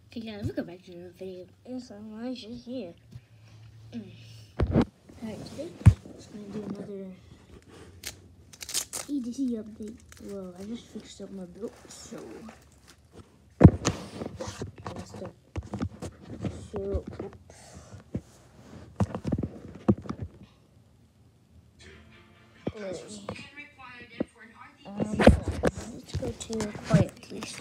Okay guys, welcome back to the video. It's Elijah here. Alright, today I'm just gonna do another EDC update. Well, I just fixed up my build, so let's start. So let's go to quiet, please.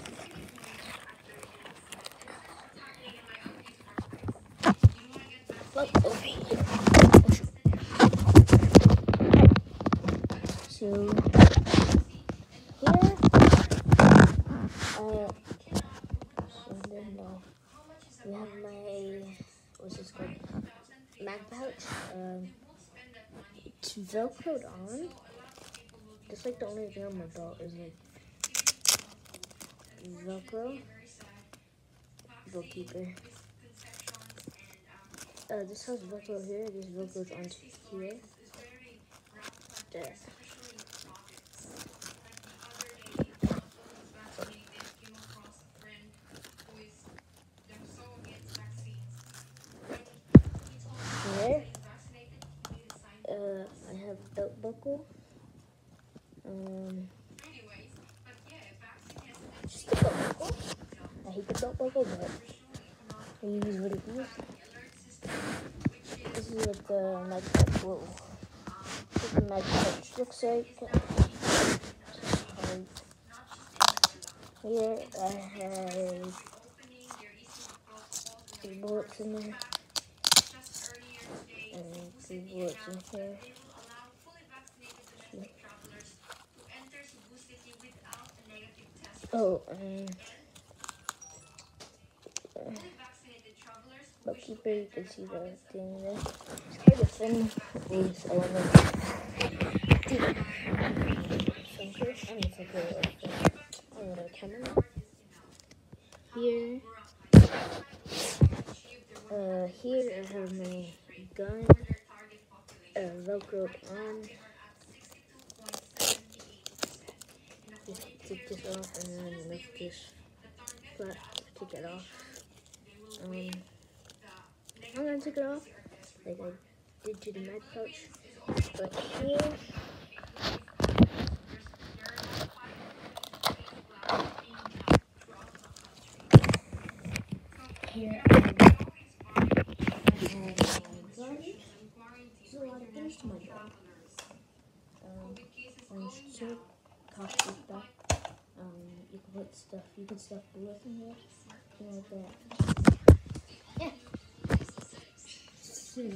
Like over here. So here, and then we have my, what's this called? Mag pouch. It's velcroed on. Just like the only thing on my belt is like Velcro. Goalkeeper. This has Velcro here. This Velcro's onto here. There. Here. I have belt buckle. Just a belt buckle. I hate the belt buckle, but it is what it is. This is what the mag pouch. Whoa. What the mag pouch looks like. Here I have 3 bullets in there. And 3 bullets in here. Oh, bookkeeper, you can see the thing there. It's kind of thin with camera. Here, here I have my gun, Velcroed on. Just take this off and then lift this flat to take it off. I'm gonna take it off like I did to the mag pouch, but here I have there's a lot of things to my job. Orange soup, coffee stuff. You can put stuff. You can stuff bullets in here, things like that. Yeah. So.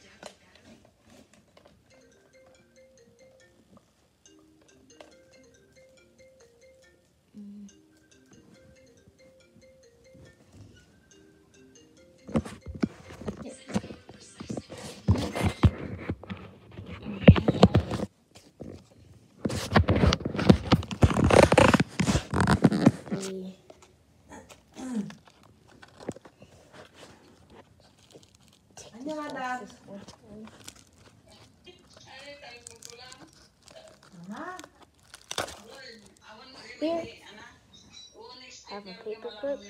Here, I have a paper clip.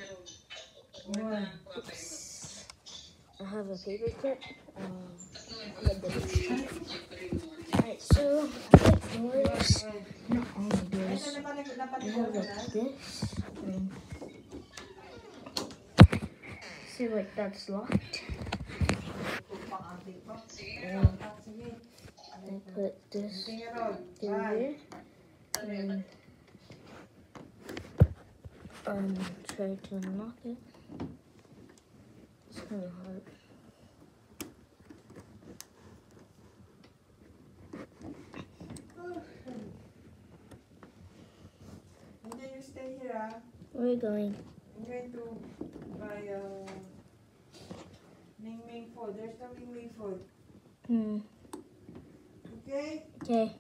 Oops. I have a paper clip. Alright, so I have doors. Not all the doors. I have like this. See, like that's locked. And I put this through here. And try to unlock it. It's kind of hard. And then you stay here. Where are we going? I'm going to buy Ming Ming food. There's no Ming Ming food. Okay? Okay.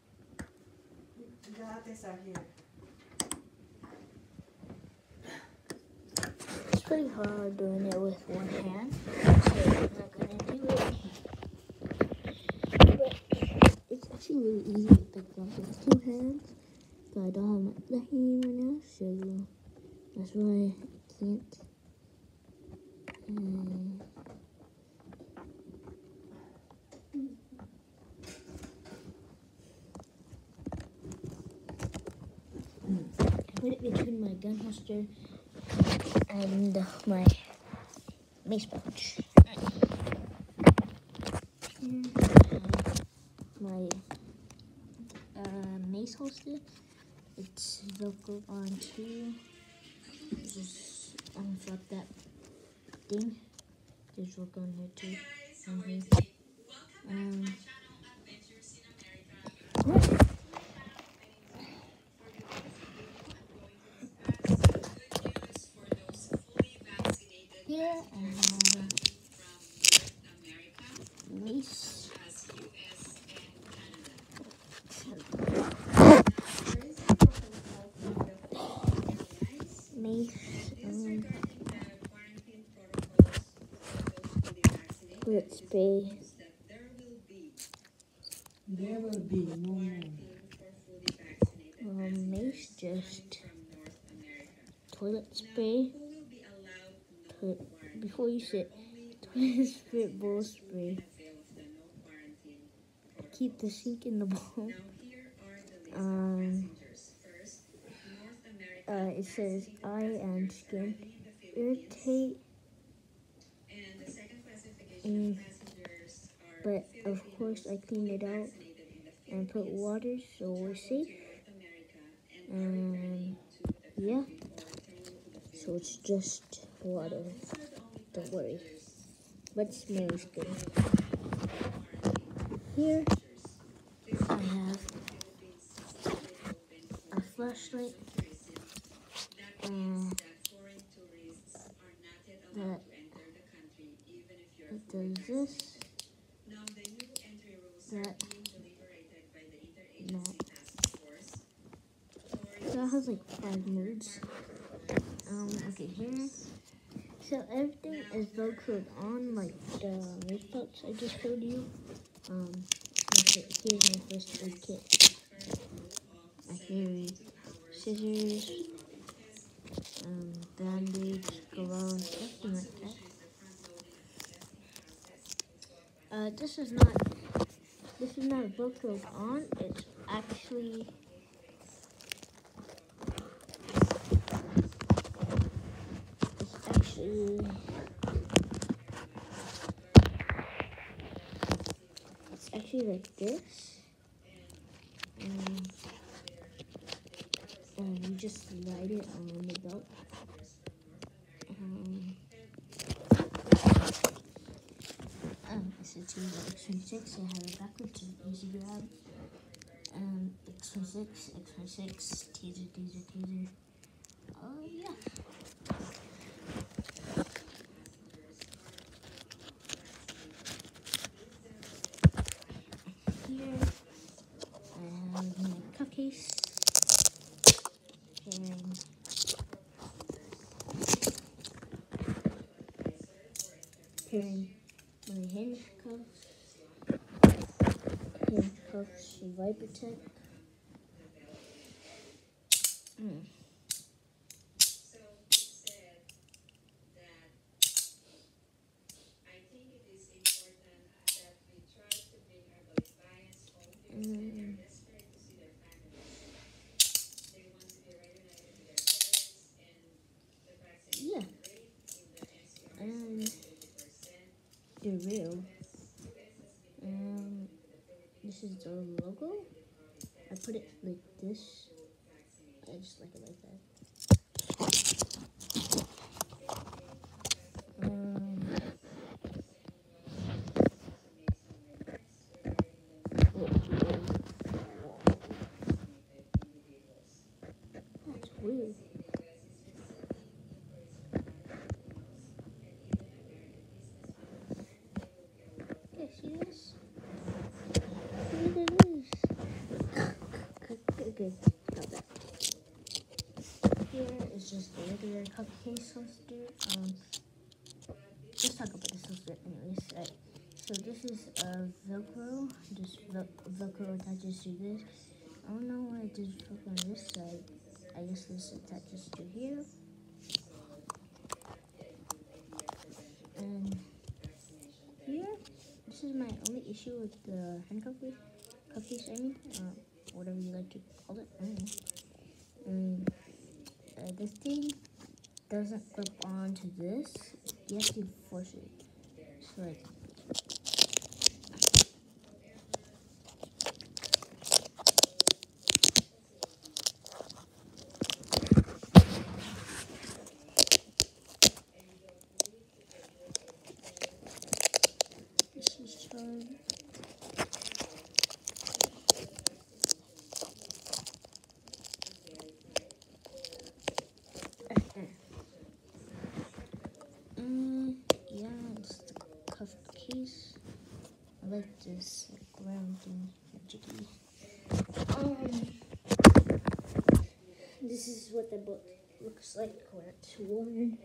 The others are here. It's pretty hard doing it with one hand, so I'm not gonna do it. But it's actually really easy to pick up with 2 hands. But I don't have my left hand right now, so that's why I can't gun holster, and my mace pouch. Here I have my mace holster. It's Velcro onto. Just unflap that thing. There's Velcro on here too. Here I have mace. Toilet spray. There will be no more. Mace, just toilet spray. Before you sit, toilet spray, bowl spray. Keep the sink in the bowl. It says eye and skin irritate. But of course I cleaned it out and put water so we're safe. And yeah, so it's just water, don't worry, but it smells good. Here I have a flashlight that it does this, that, no. So it has like 5 modes. Okay, here. So everything is Velcroed on, like the mace pouch I just showed you. Here's my first aid kit. I carry scissors, bandage, gloves, everything like that. This is not Velcroed on. It's actually like this, and you just slide it on the belt. It's a X26. I have it backwards, so easy grab. X26, taser. Yeah. Here I have my cup case. Carrying my handcuffs, Vipertech. Yeah, and they're real. This is the logo. I put it like this. I just like it like that. That's weird. Okay, see this? Look at this. Okay, stop that. Here is just a regular cupcake holster. Let's talk about this holster anyways. Right. So this is Velcro. Just Velcro attaches to this. I don't know why it does Velcro on this side. I guess this attaches to here. And here, this is my only issue with the handcuff case, whatever you like to call it. I don't know. this thing doesn't grip onto this. You have to force it. So like, this is hard. Yeah, it's the cuff case. I like this like, round thing, jiggy. This is what the book looks like when it's worn.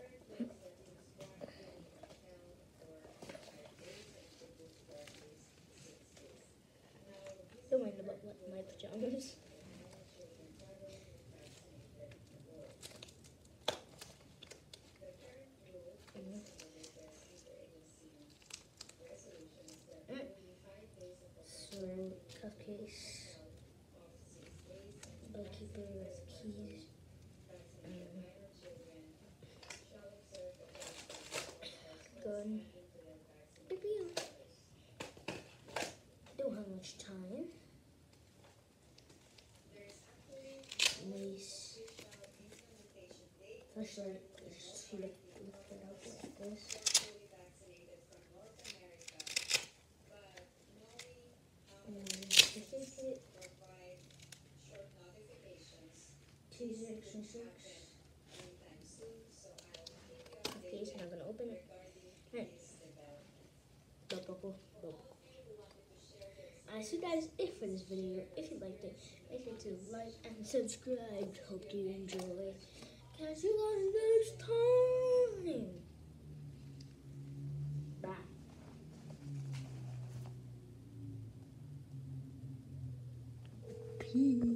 Don't mind about my pajamas. So, cuff case, bookkeeper with keys, gun, don't have much time, mace, flashlight, just lift it up like this. Certificate, 266. Okay, so now I'm gonna open it. Right. So guys, if for this video, if you liked it, make sure to like and subscribe. Hope you enjoy. Catch you guys next time. Bye. Peace.